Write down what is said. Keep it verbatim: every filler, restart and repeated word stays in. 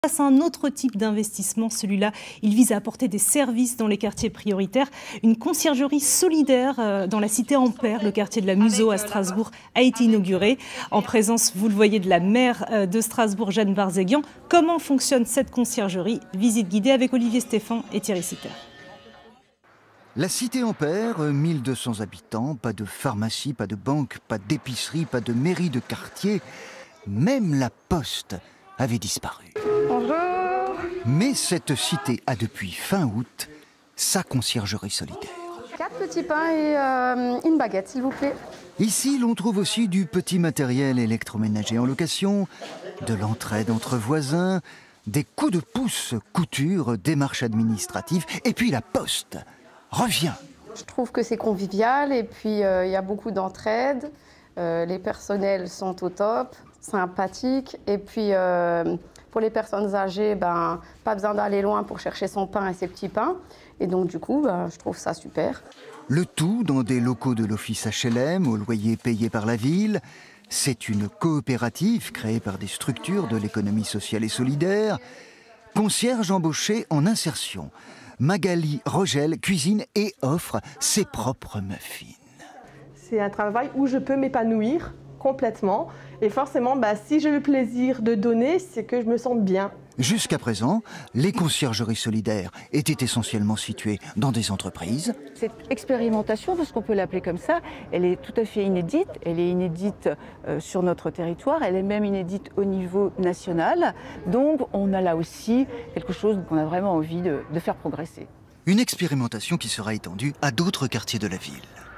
C'est un autre type d'investissement, celui-là, il vise à apporter des services dans les quartiers prioritaires. Une conciergerie solidaire dans la cité Ampère, le quartier de la Museau à Strasbourg, a été inaugurée. En présence, vous le voyez, de la maire de Strasbourg, Jeanne Barzéguian. Comment fonctionne cette conciergerie? Visite guidée avec Olivier Stéphan et Thierry Sitter. La cité Ampère, mille deux cents habitants, pas de pharmacie, pas de banque, pas d'épicerie, pas de mairie de quartier. Même la poste avait disparu. Bonjour. Mais cette cité a depuis fin août sa conciergerie solidaire. Quatre petits pains et euh, une baguette, s'il vous plaît. Ici, l'on trouve aussi du petit matériel électroménager en location, de l'entraide entre voisins, des coups de pouce couture, démarches administratives, et puis la poste revient. Je trouve que c'est convivial et puis il euh, y a beaucoup d'entraide. Euh, les personnels sont au top, sympathiques. Et puis euh, pour les personnes âgées, ben, pas besoin d'aller loin pour chercher son pain et ses petits pains. Et donc du coup, ben, je trouve ça super. Le tout dans des locaux de l'office H L M, au loyer payé par la ville. C'est une coopérative créée par des structures de l'économie sociale et solidaire. Concierge embauché en insertion. Magali Rogel cuisine et offre ses propres muffins. C'est un travail où je peux m'épanouir complètement. Et forcément, bah, si j'ai le plaisir de donner, c'est que je me sens bien. Jusqu'à présent, les conciergeries solidaires étaient essentiellement situées dans des entreprises. Cette expérimentation, parce qu'on peut l'appeler comme ça, elle est tout à fait inédite. Elle est inédite euh, sur notre territoire, elle est même inédite au niveau national. Donc on a là aussi quelque chose qu'on a vraiment envie de, de faire progresser. Une expérimentation qui sera étendue à d'autres quartiers de la ville.